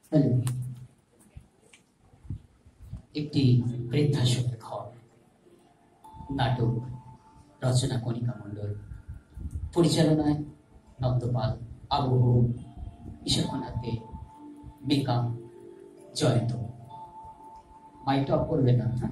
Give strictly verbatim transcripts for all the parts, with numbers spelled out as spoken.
Hello, একটি বৃদ্ধাশ্রমের ঘর। নাটক রচনা কণিকা মণ্ডল, পরিচালনায় নন্দপাল, আবহ, বিশাখানাথে, মেকা, জয়ন্ত। মাইকটা অফ করবে না? হ্যাঁ,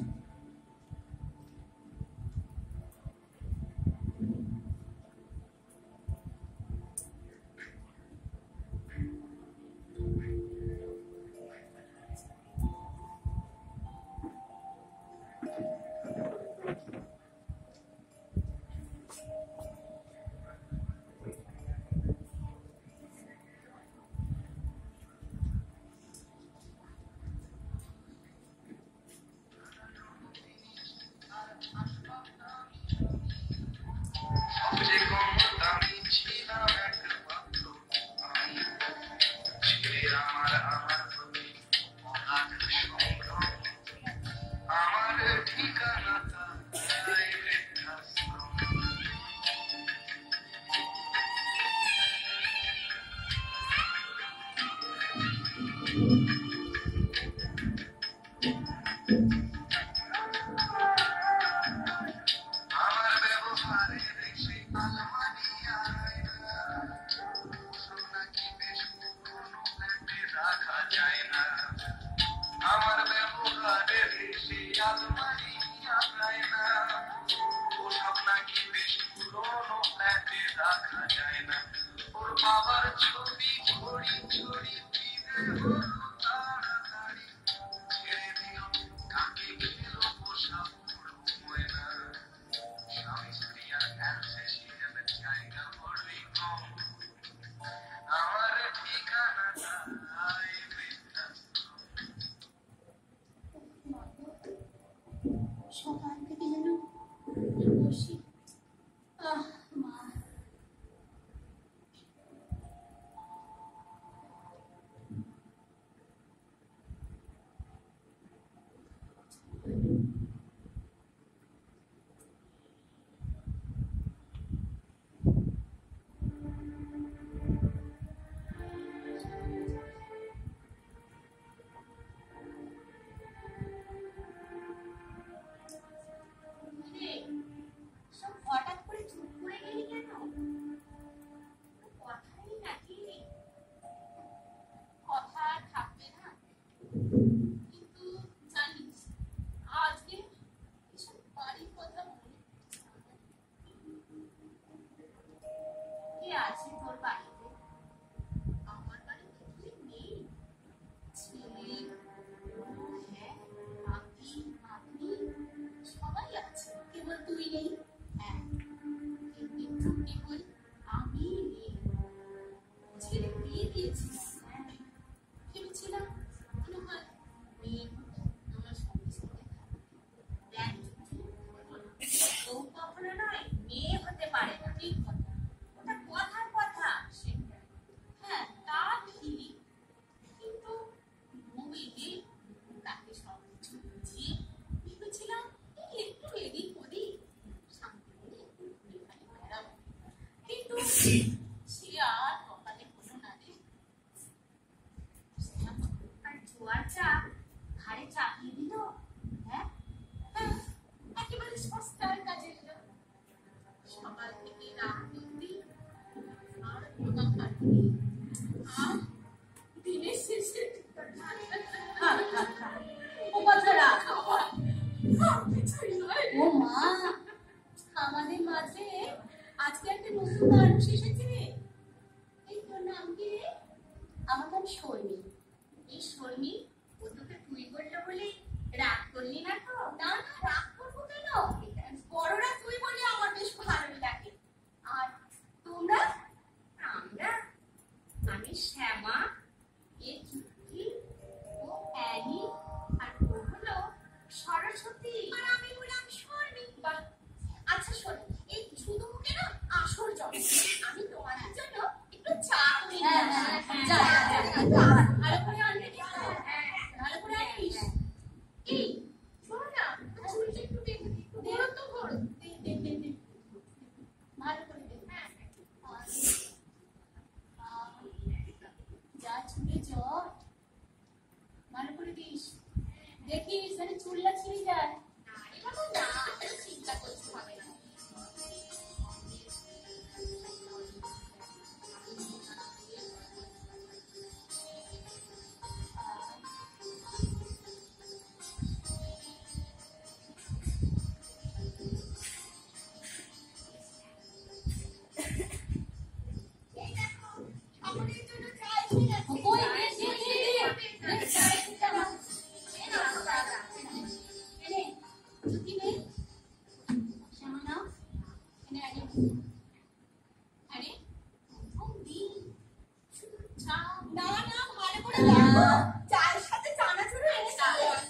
চায়ের সাথে চানাচুর এনেছে।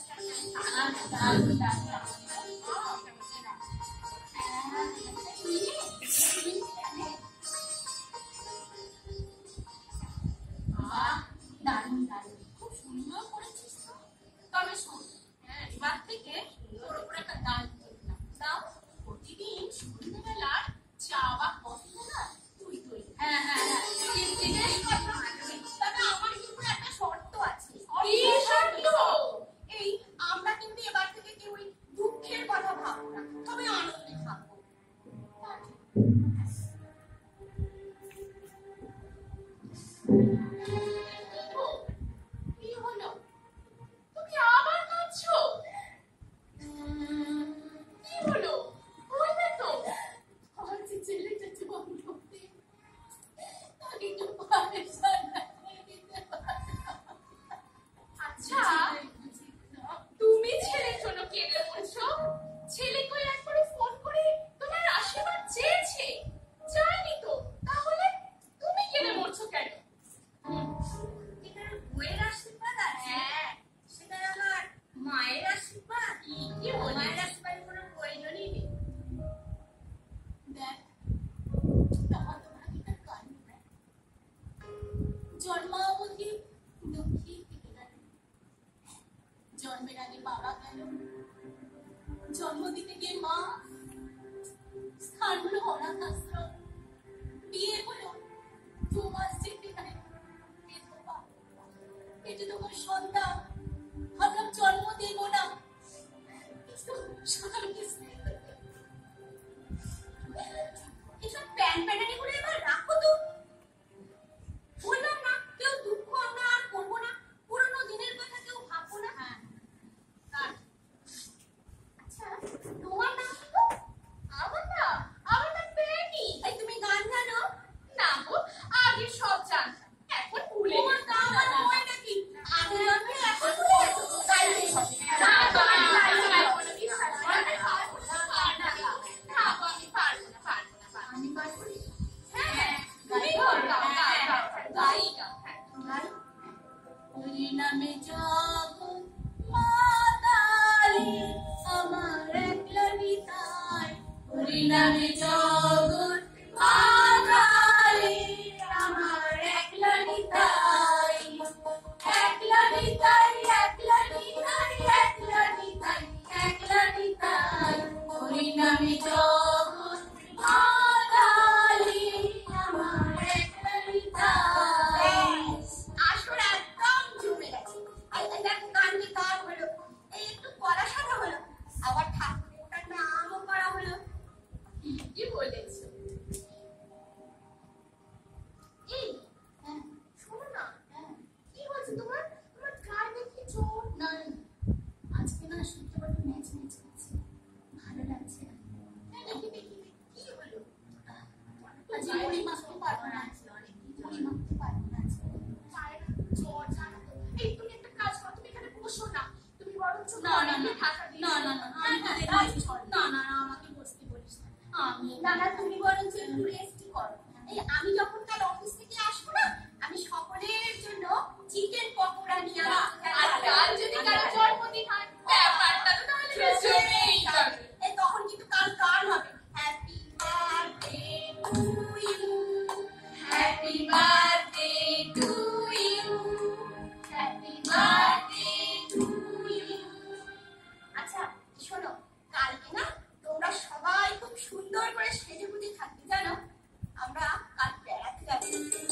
দারুণ দারুণ, খুব সুন্দর করেছিস তো। তবে শোন, হ্যাঁ এবার থেকে তোর উপর একটা দায়িত্ব দিলাম। দাও, প্রতিদিন সন্ধ্যেবেলা চা বা কফি না তুই তুই। হ্যাঁ হ্যাঁ হ্যাঁ, জিজ্ঞেস করতে হবে। তবে আমার কিন্তু একটা শর্ত আছে। কি শর্ত? এই আমরা কিন্তু এবার থেকে কেউ দুঃখের কথা ভাববো না, তবে আনন্দে থাকবো। কি হলো? তুমি আবার কাঁদছো? কি হলো? বলবে তো। আমার যে ছেলেটা জন্মতে তাকে একটু পারেশান করে দিতে পারো। আচ্ছা, তুমি ছেলের জন্য কেঁদে বলছো? ছেলেকে একবার ফোন করে তোমার আশীর্বাদ চেয়েছে, চাইনি তো, তাহলে তুমি কেঁদে বলছো কেন? বইয়ের আশীর্বাদ আছে। হ্যাঁ, সেটা আমার মায়ের আশীর্বাদ। কি মায়ের আশীর্বাদ কোনো প্রয়োজনই নেই। দেখ, তখন তোমার একটা কারণ নেই। জন্মাবধি দুঃখী থেকে গেল, জন্মের আগে বাবা গেল, জন্ম দিতে গিয়ে মা, স্থান হলো অনাথ আশ্রম, বিয়ে হলো দু মাস যেতে হয়। এটা তোমার সন্তান, ভাবলাম জন্ম দেব না, এসব প্যান প্যানানি করে এবার রাখো তো। বললাম না, কেউ দুঃখ আমরা আর করবো না, পুরোনো দিনের কথা কেউ ভাববো না। হ্যাঁ, আচ্ছা তোমার নাম কি গো? আমার নাম আমার নাম প্যানি। এই তুমি গান জানো? না গো, আগে সব জানতাম, এখন ভুলে গেছি। তোমার নাম আর বই নাকি? আগে জানতে এখন ভুলে গেছো? গাইতে হবে না, তোমার গাইতে পারবো না, বিশ্বাস করো। আমি পারবো না, না গো, আমি পারবো না, পারবো না, আমি পারবো না। হ্যাঁ, তুমি গাও গাও গাও গাও গাই গাও। হ্যাঁ, গাই। ওই নামে জগৎ মাতালি আমার একলা নিতাই, ওই নামে জগৎ মাতালি আমার একলা নিতাই, একলা নিতাই, একলা নিতাই, একলা নিতাই, একলা নিতাই, ওই নামে জগৎ মাতালি আমার একলা নিতাই। আসল একদম জমে গেছে। এই দেখো গানটি গান হলো, এই একটু পড়া শোনা হলো, আবার ঠাকুরের নামও করা হলো। কি বলেছো? এই শোনো না, কি হয়েছে তোমার? তোমার গায়ে দেখি চোট নাই। আজকে না শুনতে বড় ম্যাচ ম্যাচ করছে, ভালো লাগছে না। দেখি দেখি কি হলো? আজ মুড়ি মাখতে পারবো না, মুড়ি মাখতে পারবো না। জ্বর জানো তো। এই তুমি একটা কাজ করো, তুমি এখানে বসো না, তুমি বরঞ্চ না না না ঢাকা দিয়ে। না না না না না না, আমাকে বসতে বলিস না। আমি না না, তুমি বরঞ্চ একটু রেস্ট করো। এই আমি যখন কাল অফিস থেকে আসবো না, আমি সকলের জন্য চিকেন পকোড়া নিয়ে আসবো। আর কাল যদি কারো জন্মদিন হয়, ব্যাপারটা তো তাহলে বেশ জমেই যাবে। এই তখন কিন্তু কাল গান হবে, happy birthday to you, happy birthday to you, happy birthday to you. আচ্ছা শোনো, কালকে না তোমরা সবাই খুব সুন্দর করে সেজে গুজে থাকবে, জানো? আমরা কাল বেড়াতে যাবো।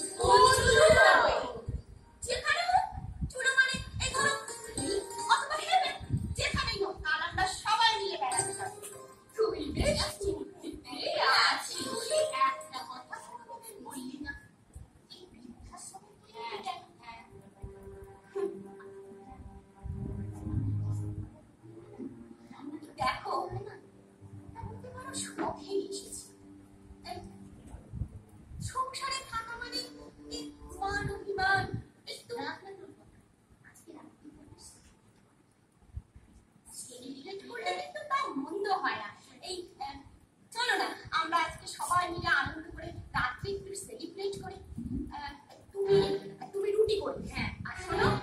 যেখানে হোক, চুলো মানে এই ধরো অথবা হেবে, যেখানেই হোক, কাল আমরা সবাই মিলে বেড়াতে যাবো। তুই বেশ চিন্তিতে আছিস। একটা কথা কোনোদিন বললি না, এই বৃদ্ধাশ্রমে তুই এটা। হ্যাঁ, দেখো না, আমি তো বড় শখে এসেছি। সংসারে থাকা মানে মান অভিমান, একটু আজকে রাখতে বলিস, সেলিব্রেট করলে কিন্তু তা মন্দ হয় না। এই চলো না আমরা আজকে সবাই মিলে আনন্দ করে রাত্রি একটু সেলিব্রেট করি। তুমি তুমি রুটি করবে। হ্যাঁ, আর শোনো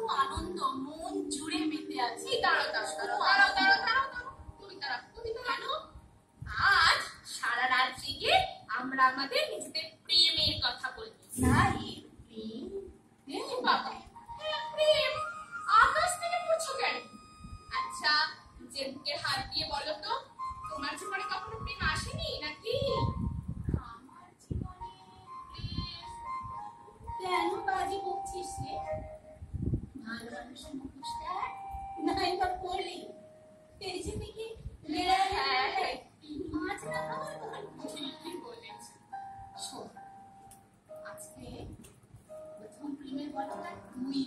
আনন্দ মন জুড়ে মেতে আছে। দাঁড়াও দাঁড়াও দাঁড়াও দাঁড়াও দাঁড়াও দাঁড়াও দাঁড়াও তুমি দাঁড়াও তুমি দাঁড়াও। আজ সারা রাত জেগে আমরা আমাদের নিজেদের প্রেমের কথা বলবো। নাই প্রেম প্রেম বাবা, হ্যাঁ প্রেম। আকাশ থেকে পড়ছো কেন? আচ্ছা যে বুকের হাত দিয়ে বলো তো, তোমার জীবনে কখনো প্রেম আসেনি নাকি? আমার জীবনে প্রেম কেন বাজি বকছিস রে? ভালো মানুষের মুখোশটা নাই বা পড়লি তেজে থেকে মেরা হ্যাঁ হ্যাঁ মাছ না খাবার তোমার ঠিকই বলেছ। শোন, আজকে প্রথম প্রেমের গল্পটা তুই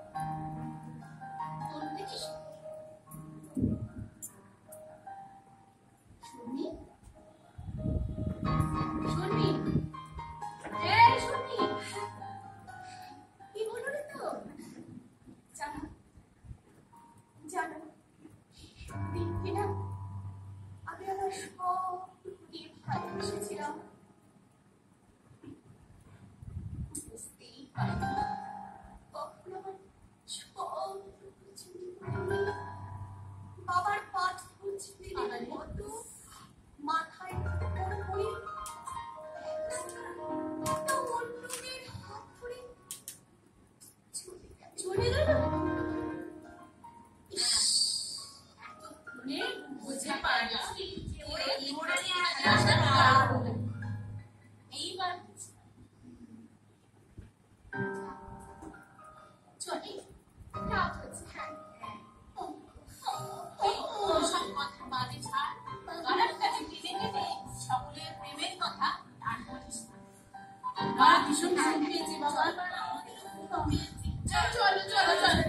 তোর দেখিস শুনবি শুনবি এই শুনবি কি বলো রে তো জানো জানো দেখবি না আমি আমার সব দিয়ে ভালোবেসেছিলাম, বুঝতেই পারিনি কখন আমার সব চুরি করে বাবার পাঠ দিনের মতো মাথায় করে পড়ে একটা অন্যদের হাত ধরে চলে গেল চলে গেল ইস, এতক্ষণে বুঝে পারছি যে ওরা ওরা নিয়ে আসা পারবো। এইবার চলে রাত হচ্ছে। হ্যাঁ ওসব কথা বাদে ছাড়, গলার কাছে টেনে টেনে সকলের প্রেমের কথা আর বলিস না। গলা ভীষণ শুনতে পেয়েছে বাবা। চলো চলো চলো চলো